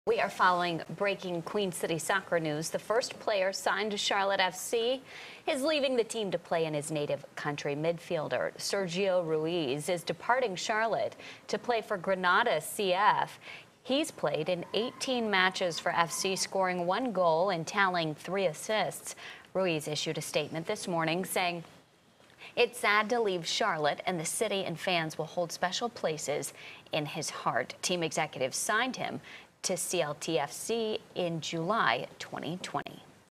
We are following breaking Queen City soccer news. The first player signed to Charlotte FC is leaving the team to play in his native country. Midfielder Sergio Ruiz is departing Charlotte to play for Granada CF. He's played in 18 matches for FC, scoring 1 goal and tallying 3 assists. Ruiz issued a statement this morning saying, "It's sad to leave Charlotte, and the city and fans will hold special places in his heart." Team executives signed him to CLTFC in July 2020.